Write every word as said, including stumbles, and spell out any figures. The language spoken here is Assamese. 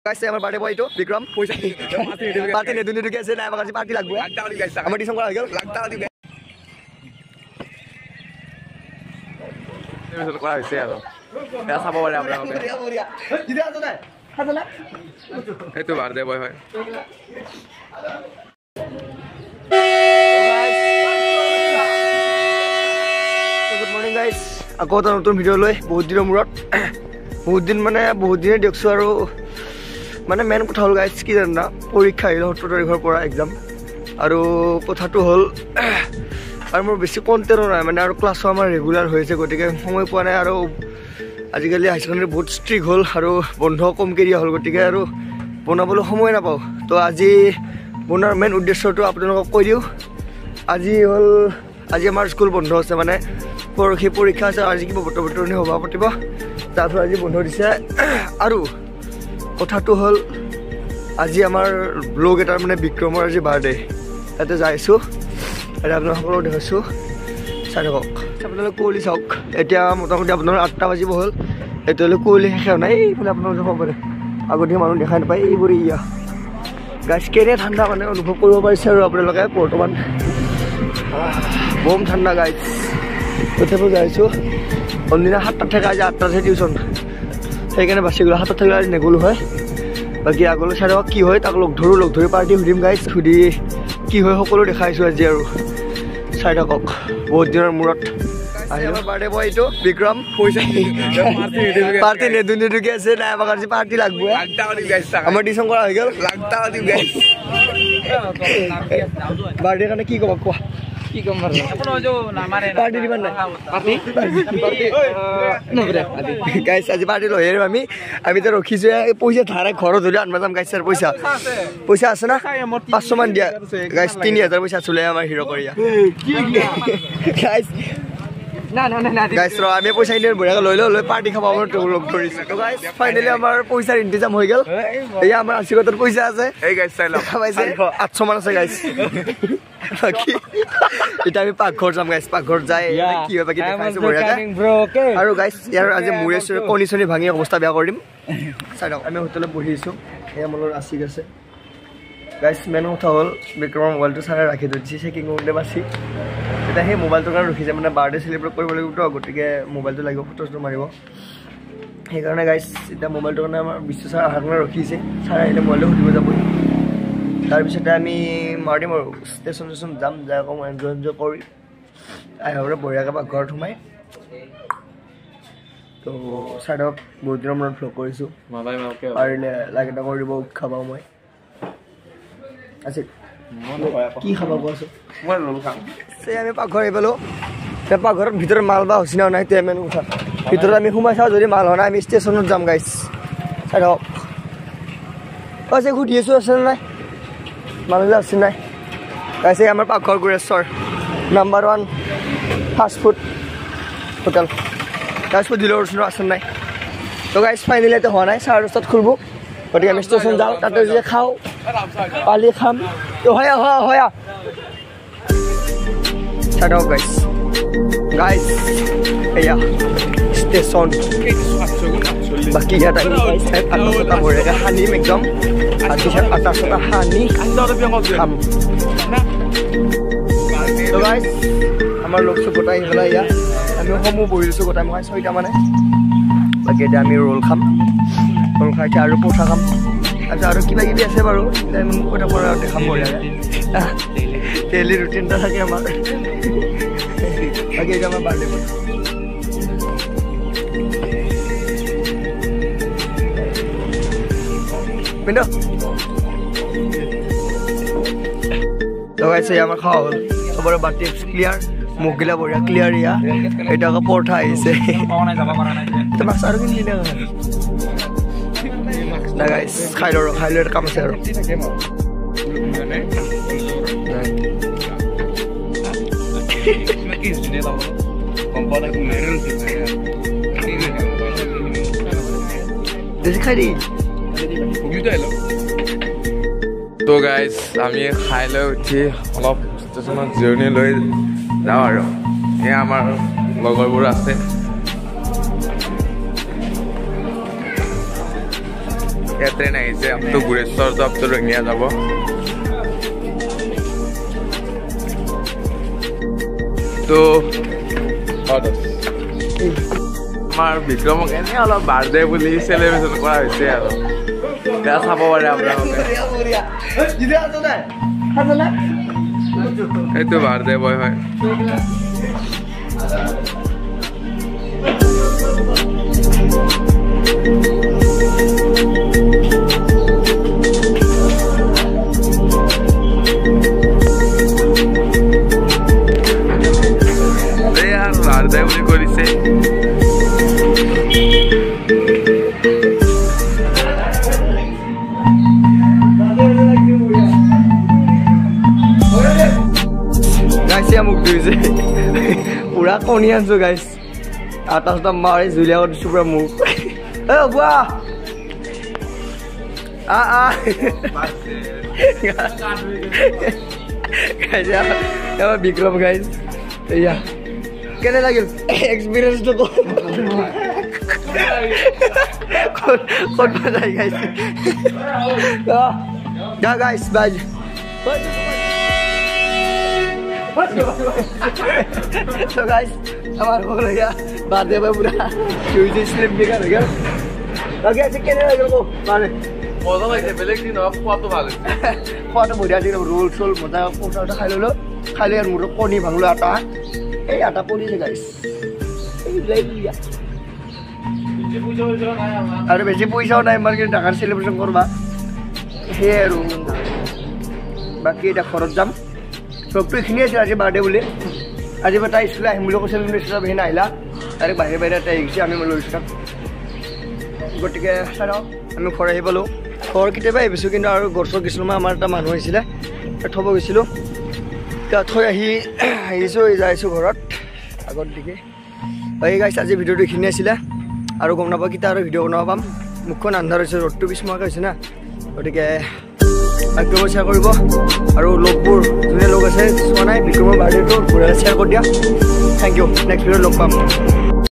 Guys, our birthday boy too, Vikram. Party ne duni duke se na amar party lagbo. Amar disam kora hoigel. Lagta di. Episode kora hoise aro. Ya sabo bole apnaloke. Kide aso na? Khadala. Eto birthday boy hoy. Good morning guys. Ako ta notun video loi bahut dinor murat. Bahut din mane bahut dine deksu aro মানে মেন কথা হল গাইজ কি জানা পৰীক্ষা আহিল সত্তৰ তাৰিখৰ পৰা এক্সাম আৰু কথাটো হল আৰু মোৰ বেছি কণ্টেনো নাই মানে আৰু ক্লাছো আমাৰ ৰেগুলাৰ হৈছে গতিকে সময় পোৱা নাই আৰু আজিকালি হাই ছেকেণ্ডাৰী বহুত ষ্ট্ৰিক হ'ল আৰু বন্ধ কমকৈ দিয়া হ'ল গতিকে আৰু বনাবলৈ সময় নাপাওঁ তো আজি বনোৱাৰ মেইন উদ্দেশ্যটো আপোনালোকক কৈ দিওঁ আজি হ'ল আজি আমাৰ স্কুল বন্ধ আছে মানে পৰহি পৰীক্ষা আছে আজি কিবা বতৰ বতৰণি সভা পাতিব তাৰ পৰা আজি বন্ধ দিছে আৰু কথাটো হল আজি আমাৰ ব্লগ এটাৰ মানে বিক্ৰমৰ আজি বাৰ্থডে তাতে যাইছো আৰু আপোনালোক সকলোক দেখাইছো চাই থাকক আপোনালোক কুঁৱলী চাওক এতিয়া মোটামুটি আপোনাৰ আঠটা বাজিব হ'ল এতিয়ালৈ কুঁৱলী শেষ নাই এইফালে আপোনালোকে চাব পাৰে আগতে মানুহ দেখাই নাপায় এইবোৰ ইয়া গাছ কেনে ঠাণ্ডা মানে অনুভৱ কৰিব পাৰিছে আৰু আপোনালোকে বৰ্তমান বম ঠাণ্ডা গাইজ তথাপিও যাইছো অন্যদিনা সাতটাত থাকে আজি আঠটাতহে টিউশ্যন সেইকাৰণে বাচি গ'লো হাতত থাকিলে আজি নগ'লো হয় বাকী আগলৈ চাই কি হয় তাক লগ ধৰোঁ লগ ধৰি পাৰ্টি সুধিম গাইজ সুধি কি হয় সকলো দেখাইছোঁ আজি আৰু চাই থাকক বহুত দিনৰ মূৰত আমাৰ বাৰ্থডে বয় এইটো বিক্ৰম পইচা পাৰ্টি নেদু নেদুকে আছে নাই আমাক আজি পাৰ্টি লাগব আমাৰ ডিচন কৰা হৈ গ'ল বাৰ্থডে কাৰণে কি ক'ব কোৱা কি কম বাৰু আপোন जो নামাৰে পাৰ্টি দিবা নাই পাৰ্টি পাৰ্টি নগৰে গাইস আজি পাৰ্টি লৈ আহিম আমি আমি তো ৰখিছো পইচা ধাৰে ঘৰত ধৰি আনবা যাম গাইস আৰু পইচা পইচা আছে না পাঁচশ মান দিয়া গাইস তিনি হাজাৰ পইচা চলে আমাৰ হিৰো কৰিয়া কি গাইস না না না গাইস ৰ আমি পইচা ইনে বঢ়িয়া লৈ লৈ পাৰ্টি খাব আমাৰ লগ ধৰিছো তো গাইস ফাইনালি আমাৰ পইচাৰ ইন্তজাম হৈ গ'ল এয়া আমাৰ আশীৰ্বাদৰ পইচা আছে এই গাইস চাই লওক পাইছে আঠশ মান আছে গাইস বাকি এটা আমি পাকঘৰ যাম গাইস পাকঘৰ যাই কি হয় বাকি দেখাইছো বঢ়িয়া আৰু গাইস ইয়াৰ আজি মুৰে চুৰে কণী চনি ভাঙি অৱস্থা বেয়া কৰি দিম চাই লওক আমি হোটেলত বহিছো এয়া মোৰ আশী আছে গাইস মেন কথা হ'ল বিক্ৰমৰ মোবাইলটো চাই ৰাখি দিছে চেকিং কৰোঁতে বাছি এটা সেই মোবাইলটোৰ কাৰণে ৰখিছে মানে বাৰ্থডে চেলিব্ৰেট কৰিব লাগিব তো গতিকে মোবাইলটো লাগিব ফটোটো মাৰিব সেইকাৰণে গাইস এটা মোবাইলটোৰ কাৰণে আমাৰ বিশ্বাস আহাৰ কাৰণে ৰখিছে চাই আহিলে মোবাইলটো সুধিব যাব তাৰপিছতে আমি মাৰিম আৰু ষ্টেচন ষ্টেচন যাম যাই আকৌ এনজয় এনজয় কৰি আহিবলৈ বঢ়িয়াকৈ বা ঘৰত সোমাই তো চাই ধৰক বহুত দিনৰ মূৰত ভ্লগ কৰিছোঁ পাৰিলে লাইক এটা কৰি দিব উৎসাহ পাওঁ মই আছে কি খাব কোৱাচোন মই লোল খাম সেই আমি পাকঘৰ আহি পালোঁ পাকঘৰত ভিতৰত মাল বা হৈছে নাই তে মেন কথা ভিতৰত আমি সোমাই চাওঁ যদি মাল হোৱা নাই আমি ষ্টেচনত যাম গাইছ চাই ধৰক আছে সুধি আছোঁ আছে নাই মানুহ আছে নাই গাইছে আমাৰ পাকঘৰ Gureswar number one fast food hotel guys food ডিলৰ ওচৰত আছে নাই তো গাইছ ফাইনেলি এতিয়া হোৱা নাই চাৰে দহটাত খুলিব গতিকে আমি ষ্টেচন যাওঁ তাতে যে খাওঁ পালি খাম তো হয় হয় হয় চাই গাইছ গাইছ এয়া ষ্টেচন বাকি ইয়াত আমি আটা চটা বঢ়িয়াকৈ সানিম একদম তাৰপিছত আটা চটা সানি খাম তো গাইছ আমাৰ লগ চব গোটাই আহি পেলাই ইয়াত আমি সমূহ বহিছোঁ গোটাই মই ছয়টা মানে বাকী এতিয়া আমি ৰোল খাম ৰোল খাই এতিয়া আৰু পঠা খাম তাৰপিছত আৰু কিবা কিবি আছে বাৰু আমি কথা পৰা দেখাম বঢ়িয়াকৈ ডেইলি ৰুটিন এটা থাকে আমাৰ বাকী এতিয়া আমাৰ বাৰ্থডে বয় Pindah. তো গাইছে আমাৰ খাওয়া হল সবৰে বাটি ক্লিয়ার মুগিলা বড়িয়া ক্লিয়ার ইয়া এটা কা পৰঠা আইছে পাওনা যাব পাৰা নাই তো মাছ আৰু কিনি দিলে না গাইস খাইলো খাইলো কাম আছে আৰু দেখ খাই দি তো গাইজ আমি খাই লৈ উঠি অলপ ষ্টেচনত জিৰণি লৈ যাওঁ আৰু এয়া আমাৰ লগৰবোৰ আছে या ट्रेन আহিছে আমটো গুৰেশ্বৰ যাব তো ৰঙিয়া যাব তো আমাৰ বিক্ৰমক এনে অলপ বাৰ্থডে বুলি সেলিব্ৰেশন কৰা হৈছে আৰু তা চাব পাৰে আপোনালোকে এইটো বাৰ্থডে বয় হয় বাৰ্থডে বুলি কৰিছে গাইছে মোক দিছে পুৰা কণী আনছো গাইছ আটা চাটা মাৰি জুলিয়া কৰিছো পুৰা মোক এ বুৱা আ আ গাইছে এবাৰ বিক্ৰম গাইছ এয়া কেনে লাগিল এক্সপিৰিয়েন্সটো ক'ত বাজাই গাইছে যা গাইছ বাজ So guys, हमारे को लगा बातें में पूरा यूज़ स्लिप भी कर गया। लगे ऐसे क्या लगे को माने मौसम ऐसे पहले कि ना फोटो वाले फोटो बढ़िया थी ना रोल सोल मजा फोटो उठा खाई लो खाई ले यार मुझे कोनी भांगलो आटा ए आटा कोनी से guys ए ले लिया अरे बेची पैसा ना मार्केट डाकार सेलिब्रेशन करवा हे रो बाकी इधर खरच जाम सबটো এখানে আছে আজি বাৰ্থডে বুলি আজি বটা স্কুল আহিম বুলি কৈছিল মিস্টাৰ বেন আইলা আরে বাইরে বাইরে তাই গিছি আমি লৈছো গটিকে সারাও আমি ঘৰ আহি পালো ঘৰ কিতেবা আহিছো কিন্তু আৰু গৰছ গিছলম আমাৰ এটা মানুহ আছিল থব গৈছিল তা থৈ আহি আহিছো যাইছো ঘৰত আগত দিকে এই গাইস আজি ভিডিওটো এখানে আছিল আৰু গম নাপা কিটা আৰু ভিডিও বনাব পাম মুখন আন্ধাৰ হৈছে ৰটটো বিস্ময় হৈছে না গটিকে বিক্ৰম শ্বেয়াৰ কৰিব আৰু লগবোৰ যোনে লগ আছে চোৱা নাই বিক্ৰমৰ বাৰ্থডেটো ঘূৰাই শ্বেয়াৰ কৰি দিয়া থেংক ইউ নেক্সট ভিডিঅ'ত লগ পাম